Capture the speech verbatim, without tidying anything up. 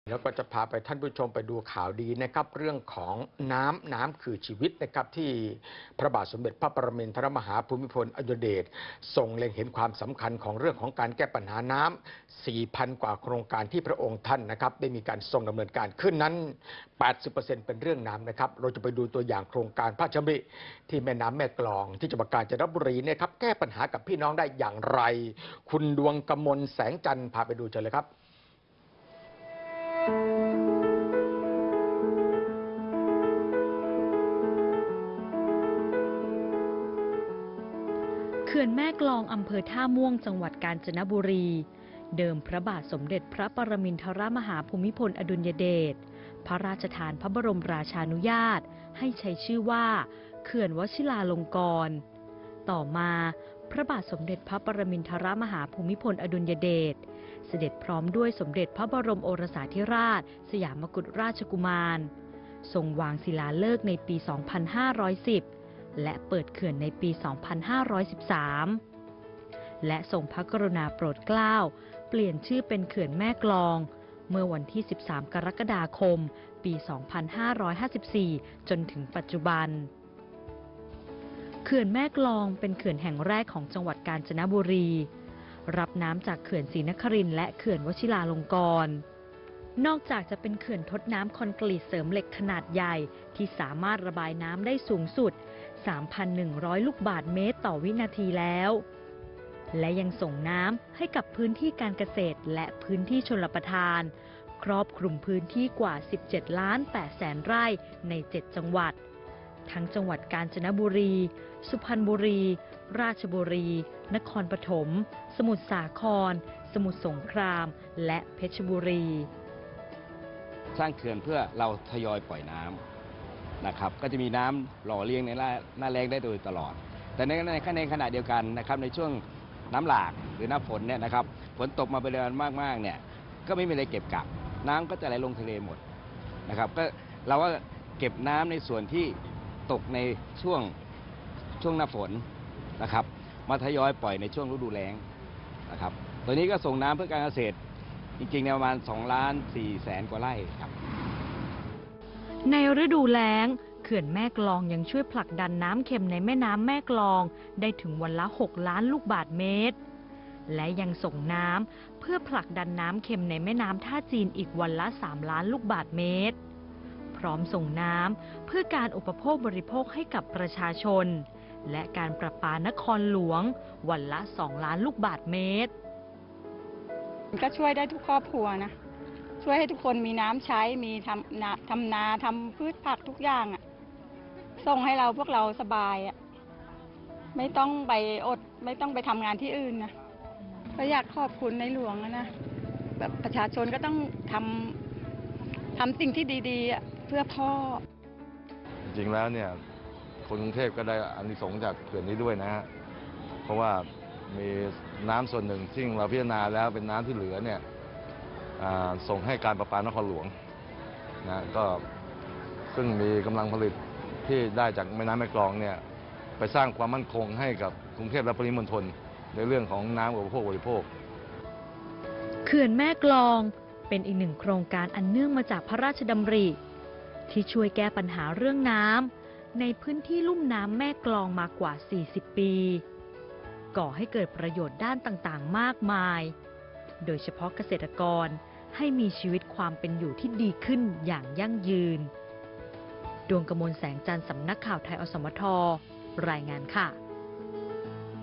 แล้วก็จะพาไปท่านผู้ชมไปดูข่าวดีนะครับเรื่องของน้ำน้ำคือชีวิตนะครับที่พระบาทสมเด็จพระปรมินทรมหาภูมิพลอดุลยเดชทรงเล็งเห็นความสำคัญของเรื่องของการแก้ปัญหาน้ำ สี่พัน กว่าโครงการที่พระองค์ท่านนะครับได้มีการทรงดำเนินการขึ้นนั้น แปดสิบเปอร์เซ็นต์ เป็นเรื่องน้ำนะครับเราจะไปดูตัวอย่างโครงการพระราชดำริที่แม่น้ำแม่กลองที่จังหวัดกาญจนบุรีเนี่ยครับแก้ปัญหากับพี่น้องได้อย่างไร คุณดวงกมลแสงจันทร์พาไปดูเชิญเลยครับเขื่อนแม่กลองอำเภอท่าม่วงจังหวัดกาญจนบุรีเดิมพระบาทสมเด็จพระปรมินทรมหาภูมิพลอดุลยเดชพระราชทานพระบรมราชานุญาตให้ใช้ชื่อว่าเขื่อนวชิราลงกรณ์ต่อมาพระบาทสมเด็จพระปรมินทรมหาภูมิพลอดุลยเดชเสด็จพร้อมด้วยสมเด็จพระบรมโอรสาธิราชสยามกุฎราชกุมารทรงวางศิลาฤกษ์ในปี สองพันห้าร้อยสิบและเปิดเขื่อนในปี สองพันห้าร้อยสิบสาม และทรงพระกรุณาโปรดเกล้าเปลี่ยนชื่อเป็นเขื่อนแม่กลองเมื่อวันที่ สิบสาม กรกฎาคม ปี สองพันห้าร้อยห้าสิบสี่ จนถึงปัจจุบันเขื่อนแม่กลองเป็นเขื่อนแห่งแรกของจังหวัดกาญจนบุรีรับน้ำจากเขื่อนศรีนครินทร์และเขื่อนวชิราลงกรณ์นอกจากจะเป็นเขื่อนทดน้ำคอนกรีตเสริมเหล็กขนาดใหญ่ที่สามารถระบายน้ำได้สูงสุด สามพันหนึ่งร้อย ลูกบาศก์เมตรต่อวินาทีแล้วและยังส่งน้ำให้กับพื้นที่การเกษตรและพื้นที่ชลประทานครอบคลุมพื้นที่กว่า สิบเจ็ดล้านแปดแสน ไร่ใน เจ็ด จังหวัดทั้งจังหวัดกาญจนบุรี สุพรรณบุรี ราชบุรี นครปฐม สมุทรสาคร สมุทรสงครามและเพชรบุรีสร้างเขื่อนเพื่อเราทยอยปล่อยน้ำนะครับก็จะมีน้ำหล่อเลี้ยงในหน้าแล้งได้โดยตลอดแต่ในในในขณะเดียวกันนะครับในช่วงน้ำหลากหรือหน้าฝนเนี่ยนะครับฝนตกมาปริมาณมากๆเนี่ยก็ไม่มีอะไรเก็บกักน้ำก็จะไหลลงทะเลหมดนะครับก็เราก็เก็บน้ำในส่วนที่ตกในช่วงช่วงหน้าฝนนะครับมาทยอยปล่อยในช่วงฤดูแล้งนะครับตัวนี้ก็ส่งน้ำเพื่อการเกษตรจริงๆในประมาณสองล้านสี่แสนกว่าไร่ครับในฤดูแล้งเขื่อนแม่กลองยังช่วยผลักดันน้ำเค็มในแม่น้ำแม่กลองได้ถึงวันละหกล้านลูกบาศก์เมตรและยังส่งน้ำเพื่อผลักดันน้ำเค็มในแม่น้ำท่าจีนอีกวันละสามล้านลูกบาศก์เมตรพร้อมส่งน้ำเพื่อการอุปโภคบริโภคให้กับประชาชนและการประปานครหลวงวันละสองล้านลูกบาศก์เมตรก็ช่วยได้ทุกครอบครัวนะช่วยให้ทุกคนมีน้ำใช้มีทำนาทำนาทำพืชผักทุกอย่างอ่ะส่งให้เราพวกเราสบายอ่ะไม่ต้องไปอดไม่ต้องไปทำงานที่อื่นนะก็อยากขอบคุณในหลวงนะแบบประชาชนก็ต้องทำทำสิ่งที่ดีๆเพื่อพ่อจริงๆแล้วเนี่ยคนกรุงเทพก็ได้อานิสงส์จากเขื่อนนี้ด้วยนะฮะเพราะว่ามีน้ำส่วนหนึ่งที่เราพิจารณาแล้วเป็นน้ำที่เหลือเนี่ยส่งให้การประปานครหลวงนะก็ซึ่งมีกำลังผลิตที่ได้จากแม่น้ำแม่กลองเนี่ยไปสร้างความมั่นคงให้กับกรุงเทพและปริมณฑลในเรื่องของน้ำอุปโภคบริโภคเขื่อนแม่กลองเป็นอีกหนึ่งโครงการอันเนื่องมาจากพระราชดำริที่ช่วยแก้ปัญหาเรื่องน้ำในพื้นที่ลุ่มน้ำแม่กลองมากว่าสี่สิบปีก่อให้เกิดประโยชน์ด้านต่างๆมากมายโดยเฉพาะเกษตรกรให้มีชีวิตความเป็นอยู่ที่ดีขึ้นอย่างยั่งยืนดวงกมลแสงจันทร์สำนักข่าวไทยอสมทรายงานค่ะ